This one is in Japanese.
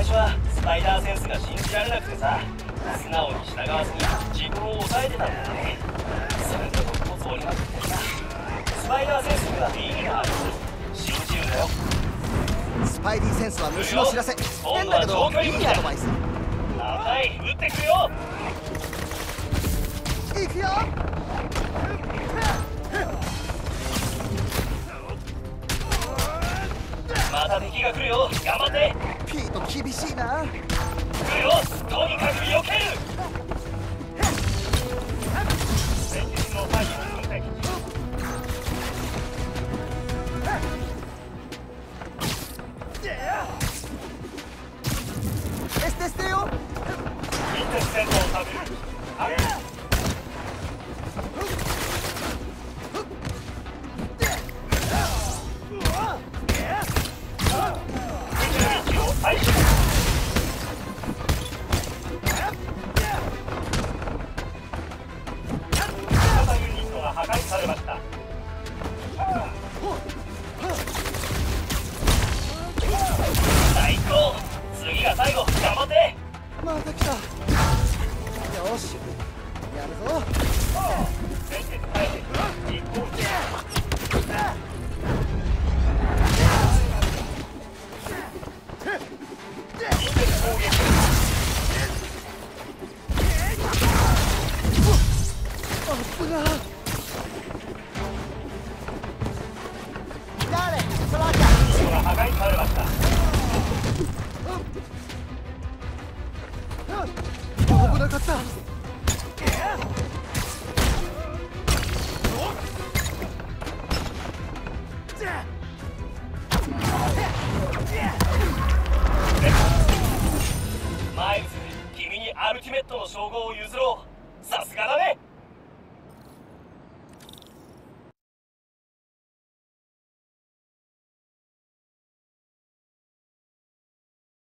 初はスパイダーセンスが信じられなくてさ、素直に従わずに自分を抑えてたんだよね。それでもコツ折りまくってさ、スパイダーセンスには意義がある。信じるんだよ。 スパイディセンスは虫の知らせ。変だけどいいアドバイス。 はい、撃ってくるよ。 いくよ。 また敵が来るよ。頑張って。 ピート厳しいな。 来るよ。とにかく避ける。戦術の範囲を分析。 エステステよ。 近鉄戦闘を食べる。あれ。 また来た。よし、やるぞ。誰？そら破壊されました。 危なかった。 マイルズ、君にアルティメットの称号を譲ろう。さすがだね。